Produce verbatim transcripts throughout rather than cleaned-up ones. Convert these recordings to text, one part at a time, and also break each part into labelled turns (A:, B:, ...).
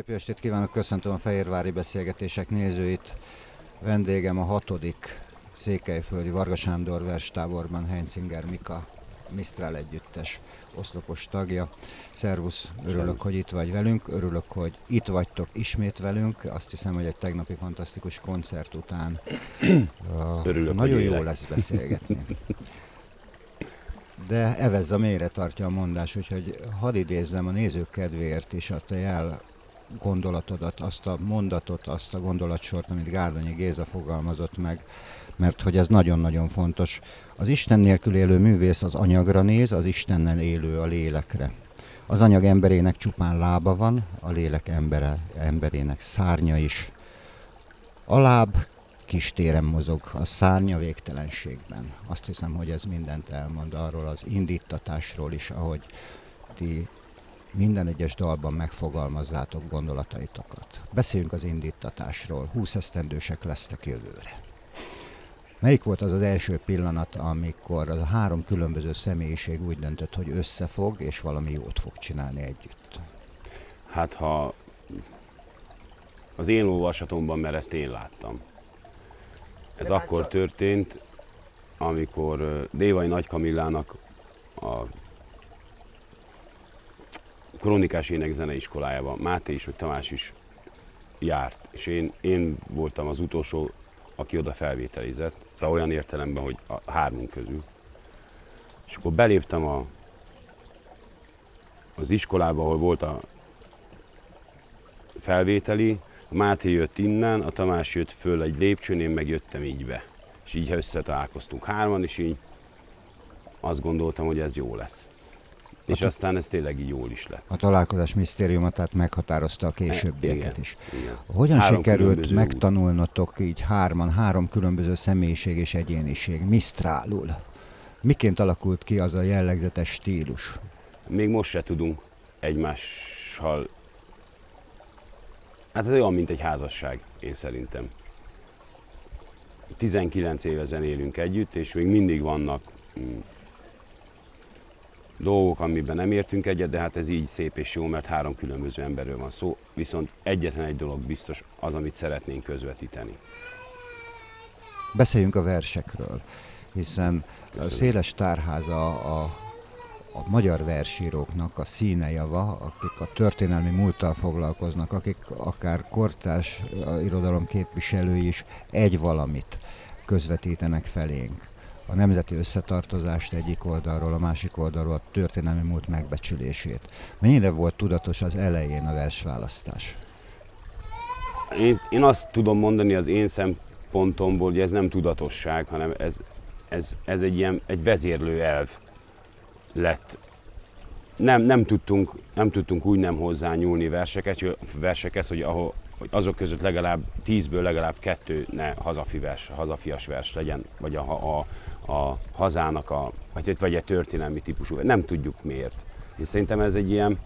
A: Jó estét kívánok, köszöntöm a Fehérvári Beszélgetések nézőit. Vendégem a hatodik székelyföldi Varga Sándor verstáborban Heinzinger Mika Misztrál együttes oszlopos tagja. Szervusz, örülök, hogy itt vagy velünk, örülök, hogy itt vagytok ismét velünk. Azt hiszem, hogy egy tegnapi fantasztikus koncert után uh,
B: örülök,
A: nagyon jó lesz beszélgetni. De evezza mélyre tartja a mondás, úgyhogy hadd idézzem a nézők kedvéért is a te jel gondolatodat, azt a mondatot, azt a gondolatsort, amit Gárdonyi Géza fogalmazott meg, mert hogy ez nagyon-nagyon fontos. Az Isten nélkül élő művész az anyagra néz, az Istennel élő a lélekre. Az anyag emberének csupán lába van, a lélek embere, emberének szárnya is. A láb kis téren mozog, a szárnya végtelenségben. Azt hiszem, hogy ez mindent elmond arról az indítatásról is, ahogy ti minden egyes dalban megfogalmazzátok gondolataitokat. Beszéljünk az indítatásról. húsz esztendősek lesztek jövőre. Melyik volt az az első pillanat, amikor az a három különböző személyiség úgy döntött, hogy összefog, és valami jót fog csinálni együtt?
B: Hát ha az én olvasatomban, mert ezt én láttam. Ez De akkor csak... történt, amikor Dévai Nagy Kamillának a Krónikás Énekzene iskolájában Máté is, vagy Tamás is járt, és én, én voltam az utolsó, aki oda felvételizett, szóval olyan értelemben, hogy a hármunk közül. És akkor beléptem a, az iskolába, ahol volt a felvételi, a Máté jött innen, a Tamás jött föl egy lépcsőn, én meg jöttem így be. És így összetalálkoztunk hárman, és így azt gondoltam, hogy ez jó lesz. És aztán ez tényleg így jól is lett.
A: A találkozás misztériuma, tehát meghatározta a későbbieket
B: igen,
A: is.
B: Igen.
A: Hogyan
B: három
A: sikerült megtanulnotok így hárman, három különböző személyiség és egyéniség, Misztrálul? Miként alakult ki az a jellegzetes stílus?
B: Még most se tudunk egymással... Hát ez olyan, mint egy házasság, én szerintem. tizenkilenc évezen élünk együtt, és még mindig vannak mm, dolgok, amiben nem értünk egyet, de hát ez így szép és jó, mert három különböző emberről van szó, viszont egyetlen egy dolog biztos, az, amit szeretnénk közvetíteni.
A: Beszéljünk a versekről, hiszen
B: Köszönöm.
A: A széles tárháza a, a magyar versíróknak a színejava, akik a történelmi múlttal foglalkoznak, akik akár kortárs irodalom képviselői is egy valamit közvetítenek felénk. A nemzeti összetartozást egyik oldalról, a másik oldalról a történelmi múlt megbecsülését. Mennyire volt tudatos az elején a versválasztás?
B: Én, én azt tudom mondani az én szempontomból, hogy ez nem tudatosság, hanem ez, ez, ez egy ilyen egy vezérlő elv lett. Nem, nem, tudtunk, nem tudtunk úgy nem hozzányúlni verseket, versekhez, hogy, ahol, hogy azok között legalább tízből legalább kettő ne hazafi vers, hazafias vers legyen, vagy a, a, a hazának, a, vagy, vagy egy történelmi típusú. Nem tudjuk miért. És szerintem ez egy ilyen,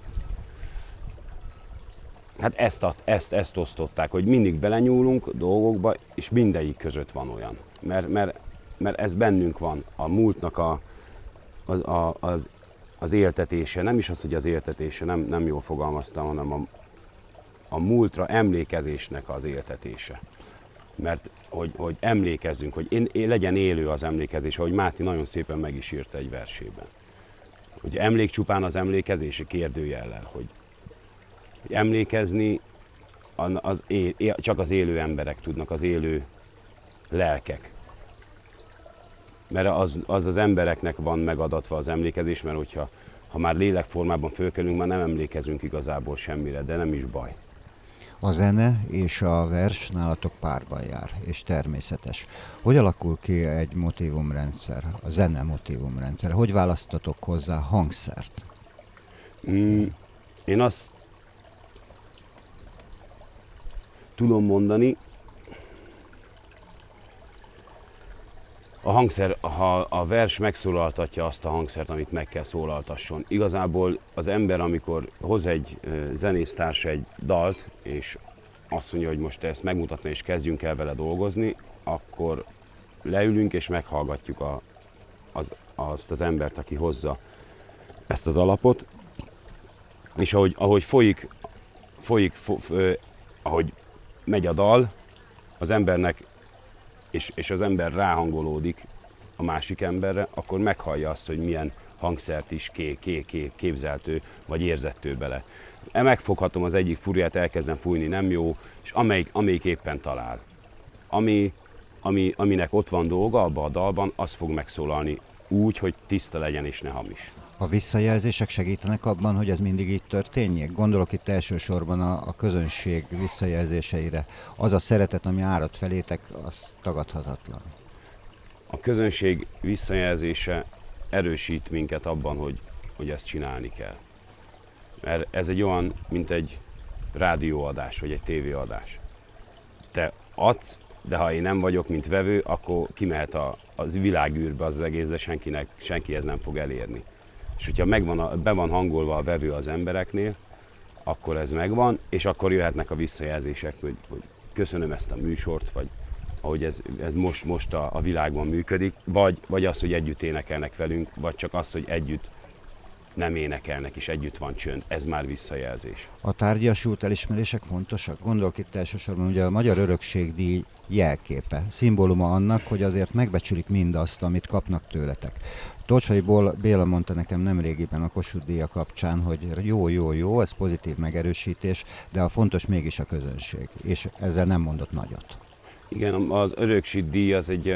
B: hát ezt, ezt, ezt osztották, hogy mindig belenyúlunk dolgokba, és mindegyik között van olyan. Mert, mert, mert ez bennünk van, a múltnak a, az, a, az, az éltetése, nem is az, hogy az éltetése, nem, nem jól fogalmaztam, hanem a, a múltra emlékezésnek az éltetése. Mert hogy, hogy emlékezzünk, hogy én, én legyen élő az emlékezés, ahogy Máté nagyon szépen meg is írta egy versében. Hogy emlék csupán az emlékezése kérdőjellel, hogy, hogy emlékezni az, él, csak az élő emberek tudnak, az élő lelkek. Mert az, az az embereknek van megadatva az emlékezés, mert hogyha ha már lélekformában fölkelünk, már nem emlékezünk igazából semmire, de nem is baj.
A: A zene és a vers nálatok párban jár, és természetes. Hogy alakul ki egy motívumrendszer, a zene motívumrendszer? Hogy választatok hozzá hangszert?
B: Mm, én azt tudom mondani, a hangszer, ha a vers megszólaltatja azt a hangszert, amit meg kell szólaltasson. Igazából az ember, amikor hoz egy zenésztárs egy dalt, és azt mondja, hogy most ezt megmutatna, és kezdjünk el vele dolgozni, akkor leülünk és meghallgatjuk a, az, azt az embert, aki hozza ezt az alapot, és ahogy, ahogy folyik folyik, fo, ö, ahogy megy a dal, az embernek, és, és az ember ráhangolódik a másik emberre, akkor meghallja azt, hogy milyen hangszert is ké, ké, ké, képzelt ő, vagy érzett ő bele. Megfoghatom az egyik fúriát, elkezdem fújni, nem jó, és amelyik, amelyik éppen talál. Ami, ami, aminek ott van dolga abban a dalban, az fog megszólalni úgy, hogy tiszta legyen és ne hamis.
A: A visszajelzések segítenek abban, hogy ez mindig így történjék? Gondolok itt elsősorban a, a közönség visszajelzéseire. Az a szeretet, ami árad felétek, az tagadhatatlan.
B: A közönség visszajelzése erősít minket abban, hogy, hogy ezt csinálni kell. Mert ez egy olyan, mint egy rádióadás, vagy egy tévéadás. Te adsz, de ha én nem vagyok, mint vevő, akkor kimehet a, az világűrbe az egész, de senkinek, senki ez nem fog elérni. És hogyha megvan a, be van hangolva a vevő az embereknél, akkor ez megvan, és akkor jöhetnek a visszajelzések, hogy, hogy köszönöm ezt a műsort, vagy ahogy ez, ez most, most a, a világban működik, vagy, vagy az, hogy együtt énekelnek velünk, vagy csak az, hogy együtt nem énekelnek, és együtt van csönd. Ez már visszajelzés.
A: A tárgyasult elismerések fontosak? Gondolok itt elsősorban ugye a Magyar Örökségdíj jelképe, szimbóluma annak, hogy azért megbecsülik mindazt, amit kapnak tőletek. Tolcsai Béla mondta nekem nemrégiben a Kossuth-díja kapcsán, hogy jó, jó, jó, ez pozitív megerősítés, de a fontos mégis a közönség, és ezzel nem mondott nagyot.
B: Igen, az Örökség-díj az egy...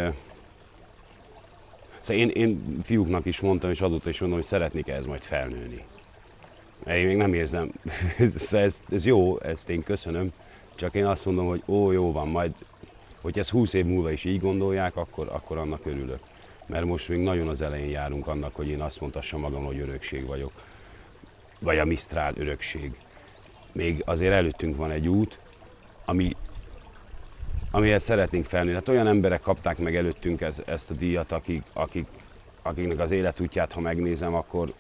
B: Szóval én, én fiúknak is mondtam, és azóta is mondom, hogy szeretnék ehhez majd felnőni. Én még nem érzem, ez, ez, ez jó, ezt én köszönöm, csak én azt mondom, hogy ó, jó van, majd, hogy ezt húsz év múlva is így gondolják, akkor, akkor annak örülök. Mert most még nagyon az elején járunk annak, hogy én azt mondhassam magam, hogy örökség vagyok. Vagy a Misztrál örökség. Még azért előttünk van egy út, ami, amihez szeretnénk felnőni. Hát olyan emberek kapták meg előttünk ez, ezt a díjat, akik, akik, akiknek az életútját, ha megnézem, akkor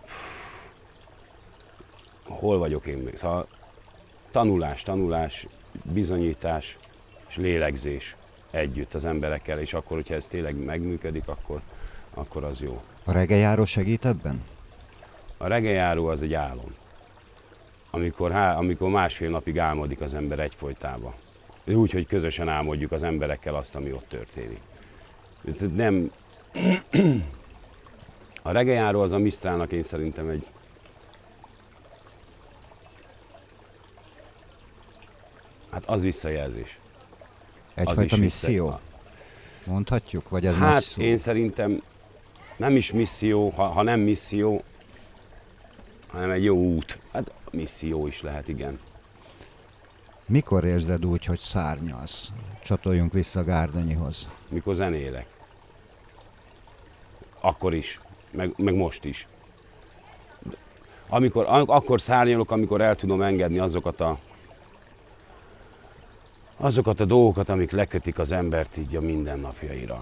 B: hol vagyok én még? Szóval tanulás, tanulás, bizonyítás és lélegzés együtt az emberekkel, és akkor, hogyha ez tényleg megműködik, akkor, akkor az jó.
A: A reggae-járó segít ebben?
B: A reggae-járó az egy álom. Amikor, há, amikor másfél napig álmodik az ember egyfolytában. Úgy, hogy közösen álmodjuk az emberekkel azt, ami ott történik. Nem... A reggae-járó az a Misztrálnak én szerintem egy hát az visszajelzés.
A: Egyfajta misszió? Mondhatjuk? Vagy ez
B: hát
A: nagy szó?
B: Én szerintem nem is misszió, ha, ha nem misszió, hanem egy jó út. Hát misszió is lehet, igen.
A: Mikor érzed úgy, hogy szárnyalsz? Csatoljunk vissza Gárdonyihoz.
B: Mikor zenélek. Akkor is, meg, meg most is. Amikor, akkor szárnyalok, amikor el tudom engedni azokat a azokat a dolgokat, amik lekötik az embert így a mindennapjaira.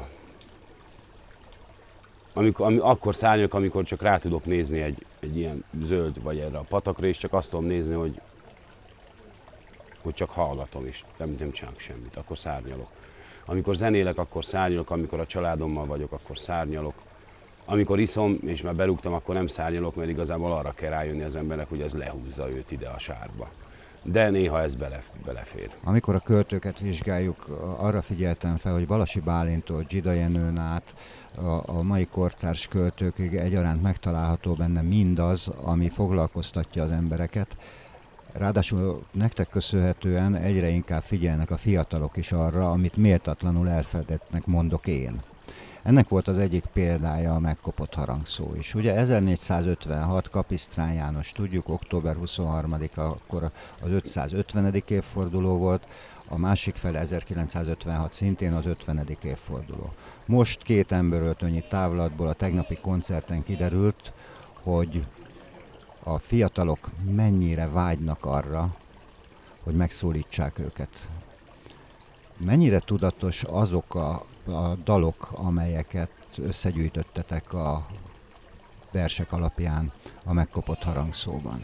B: Amikor, ami, akkor szárnyalok, amikor csak rá tudok nézni egy, egy ilyen zöld vagy erre a patakra, és csak azt tudom nézni, hogy, hogy csak hallgatom, és nem, nem csinálok semmit, akkor szárnyalok. Amikor zenélek, akkor szárnyalok, amikor a családommal vagyok, akkor szárnyalok. Amikor iszom, és már berúgtam, akkor nem szárnyalok, mert igazából arra kell rájönni az embernek, hogy ez lehúzza őt ide a sárba. De néha ez bele, belefér.
A: Amikor a költőket vizsgáljuk, arra figyeltem fel, hogy Balasi Bálintól Dzsida Jenőn át a, a mai kortárs költőkig egyaránt megtalálható benne mindaz, ami foglalkoztatja az embereket. Ráadásul nektek köszönhetően egyre inkább figyelnek a fiatalok is arra, amit méltatlanul elfeledetnek mondok én. Ennek volt az egyik példája a Megkopott harangszó is. Ugye ezernégyszázötvenhat Kapisztrán János, tudjuk, október huszonharmadika, akkor az ötszázötvenedik évforduló volt, a másik fele ezerkilencszázötvenhat szintén az ötvenedik évforduló. Most két emberöltönyi távlatból a tegnapi koncerten kiderült, hogy a fiatalok mennyire vágynak arra, hogy megszólítsák őket. Mennyire tudatos azok a a dalok, amelyeket összegyűjtöttetek a versek alapján a Megkopott harangszóban?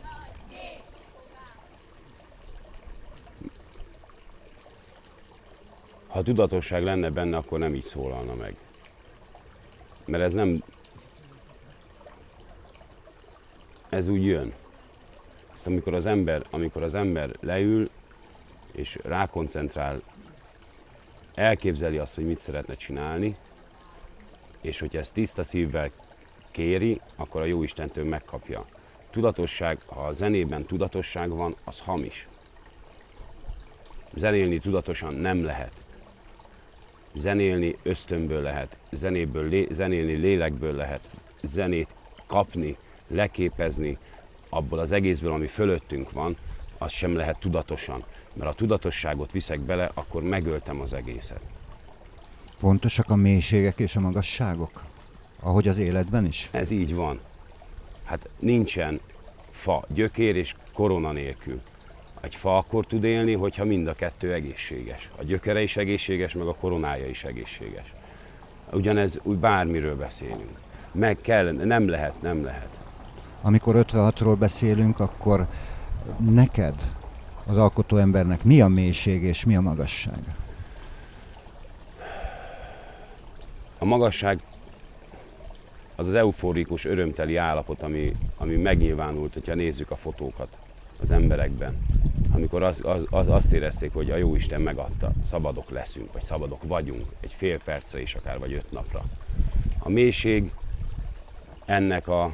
B: Ha tudatosság lenne benne, akkor nem így szólalna meg. Mert ez nem... Ez úgy jön. Ezt amikor az ember, amikor az ember leül és rákoncentrál, elképzeli azt, hogy mit szeretne csinálni, és hogyha ezt tiszta szívvel kéri, akkor a Jóistentől megkapja. Tudatosság, ha a zenében tudatosság van, az hamis. Zenélni tudatosan nem lehet. Zenélni ösztönből lehet, zenéből, lé, zenélni lélekből lehet, zenét kapni, leképezni abból az egészből, ami fölöttünk van, az sem lehet tudatosan. Mert ha tudatosságot viszek bele, akkor megöltem az egészet.
A: Fontosak a mélységek és a magasságok? Ahogy az életben is?
B: Ez így van. Hát nincsen fa gyökér és korona nélkül. Egy fa akkor tud élni, hogyha mind a kettő egészséges. A gyökere is egészséges, meg a koronája is egészséges. Ugyanez úgy bármiről beszélünk. Meg kell, nem lehet, nem lehet.
A: Amikor ötvenhatról beszélünk, akkor neked, az alkotó embernek mi a mélység és mi a magasság?
B: A magasság az az euforikus, örömteli állapot, ami, ami megnyilvánult, hogyha nézzük a fotókat az emberekben. Amikor az, az, az, azt érezték, hogy a Jóisten megadta, szabadok leszünk, vagy szabadok vagyunk, egy fél percre is akár, vagy öt napra. A mélység ennek a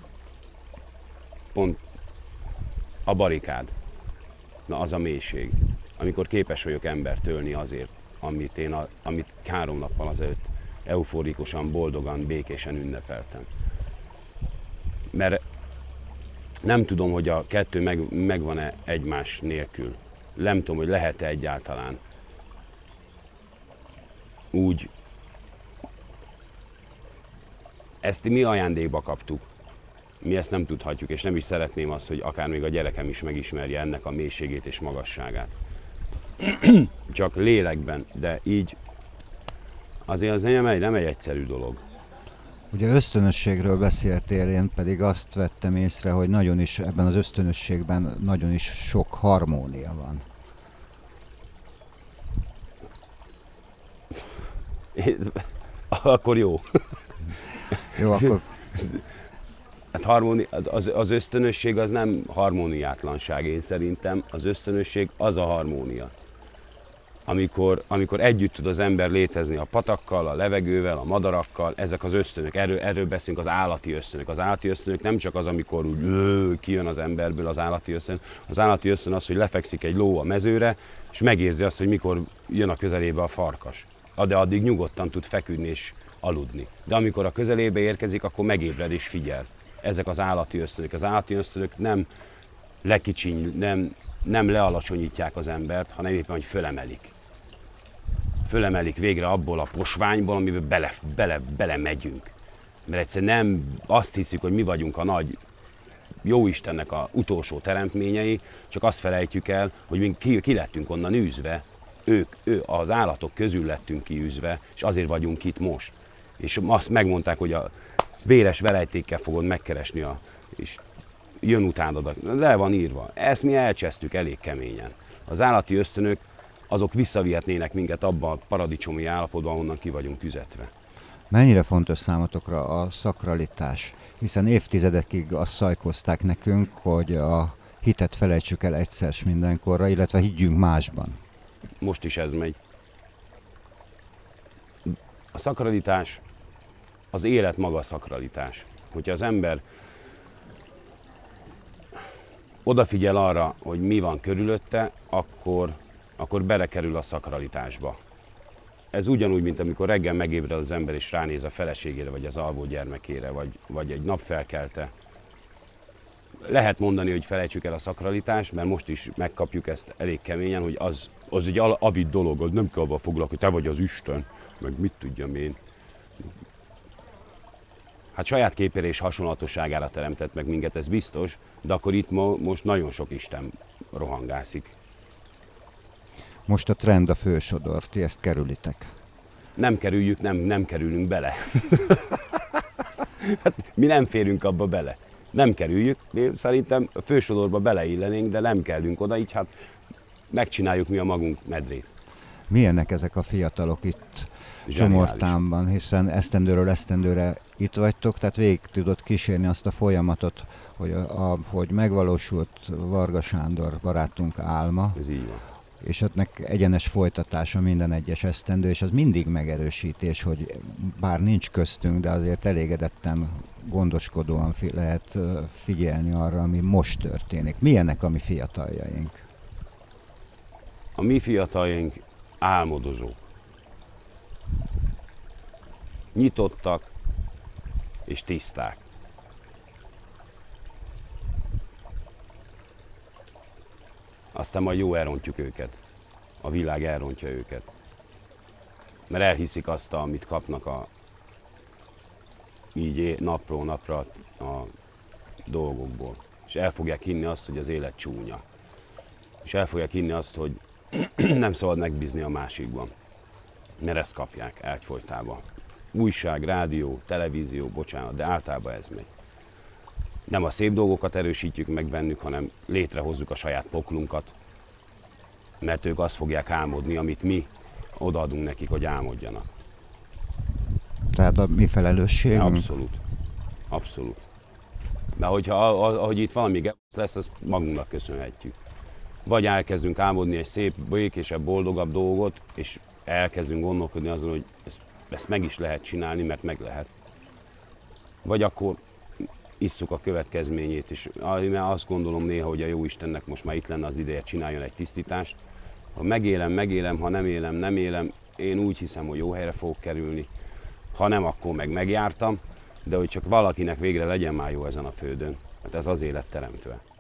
B: pont a barikád. Na az a mélység, amikor képes vagyok embert ölni azért, amit én, a, amit három nappal azelőtt euforikusan, boldogan, békésen ünnepeltem. Mert nem tudom, hogy a kettő meg, megvan-e egymás nélkül. Nem tudom, hogy lehet-e egyáltalán úgy. Ezt mi ajándékba kaptuk. Mi ezt nem tudhatjuk, és nem is szeretném azt, hogy akár még a gyerekem is megismerje ennek a mélységét és magasságát. Csak lélekben, de így azért az nem egy, nem egy egyszerű dolog.
A: Ugye ösztönösségről beszéltél, én pedig azt vettem észre, hogy nagyon is ebben az ösztönösségben nagyon is sok harmónia van.
B: Akkor jó.
A: Jó, akkor...
B: Hát harmóni, az, az, az ösztönösség az nem harmóniátlanság, én szerintem. Az ösztönösség az a harmónia. Amikor, amikor együtt tud az ember létezni a patakkal, a levegővel, a madarakkal, ezek az ösztönök, erről, erről beszélünk, az állati ösztönök. Az állati ösztönök nem csak az, amikor úgy ö, kijön az emberből az állati ösztön. Az állati ösztön az, hogy lefekszik egy ló a mezőre, és megérzi azt, hogy mikor jön a közelébe a farkas. De addig nyugodtan tud feküdni és aludni. De amikor a közelébe érkezik, akkor megébred és figyel. Ezek az állati ösztönök. Az állati ösztönök nem lekicsiny, nem, nem lealacsonyítják az embert, hanem éppen, hogy fölemelik. Fölemelik végre abból a posványból, amiben bele, bele, bele megyünk. Mert egyszer nem azt hiszük, hogy mi vagyunk a nagy Jóistennek a utolsó teremtményei, csak azt felejtjük el, hogy mi ki, ki lettünk onnan űzve, ők, ő, az állatok közül lettünk kiűzve, és azért vagyunk itt most. És azt megmondták, hogy a véres velejtékkel fogod megkeresni, a, és jön utánad, le van írva. Ezt mi elcsesztük elég keményen. Az állati ösztönök, azok visszavihetnének minket abba a paradicsomi állapotban, onnan ki vagyunk üzetve.
A: Mennyire fontos számotokra a szakralitás? Hiszen évtizedekig azt szajkozták nekünk, hogy a hitet felejtsük el egyszer s mindenkorra, illetve higgyünk másban.
B: Most is ez megy. A szakralitás, az élet maga a szakralitás. Hogyha az ember odafigyel arra, hogy mi van körülötte, akkor, akkor belekerül a szakralitásba. Ez ugyanúgy, mint amikor reggel megébred az ember és ránéz a feleségére, vagy az alvó gyermekére, vagy, vagy egy napfelkelte. Lehet mondani, hogy felejtsük el a szakralitást, mert most is megkapjuk ezt elég keményen, hogy az, az egy avid dolog, az nem kell avval foglalkozni, te vagy az Isten, meg mit tudjam én. Hát saját képére és hasonlatosságára teremtett meg minket, ez biztos, de akkor itt mo- most nagyon sok Isten rohangászik.
A: Most a trend a fősodor, ti ezt kerülitek.
B: Nem kerüljük, nem, nem kerülünk bele. Hát mi nem férünk abba bele. Nem kerüljük, mi szerintem a fősodorba beleillenénk, de nem kellünk oda, így hát megcsináljuk mi a magunk medrét.
A: Milyenek ezek a fiatalok itt Csomortánban, hiszen esztendőről esztendőre itt vagytok, tehát végig tudod kísérni azt a folyamatot, hogy, a, hogy megvalósult Varga Sándor barátunk álma,
B: Ez így van.
A: és ennek egyenes folytatása minden egyes esztendő, és az mindig megerősítés, hogy bár nincs köztünk, de azért elégedetten, gondoskodóan fi- lehet figyelni arra, ami most történik. Milyenek a mi fiataljaink?
B: A mi fiataljaink álmodozók. Nyitottak és tiszták. Aztán majd jó elrontjuk őket. A világ elrontja őket. Mert elhiszik azt, amit kapnak a, így napról napra a dolgokból. És el fogják hinni azt, hogy az élet csúnya. És el fogják hinni azt, hogy nem szabad megbízni a másikban. Mert ezt kapják egyfolytában. Újság, rádió, televízió, bocsánat, de általában ez megy. Nem a szép dolgokat erősítjük meg bennük, hanem létrehozzuk a saját poklunkat, mert ők azt fogják álmodni, amit mi odaadunk nekik, hogy álmodjanak.
A: Tehát a mi felelősségünk?
B: Abszolút. Abszolút. De hogyha, ahogy itt valami lesz, azt magunknak köszönhetjük. Vagy elkezdünk álmodni egy szép, békésebb, boldogabb dolgot, és elkezdünk gondolkodni azon, hogy ezt, ezt meg is lehet csinálni, mert meg lehet. Vagy akkor isszuk a következményét is. Mert azt gondolom néha, hogy a Jóistennek most már itt lenne az ideje, csináljon egy tisztítást. Ha megélem, megélem, ha nem élem, nem élem, én úgy hiszem, hogy jó helyre fogok kerülni. Ha nem, akkor meg megjártam, de hogy csak valakinek végre legyen már jó ezen a földön, mert ez az élet teremtve.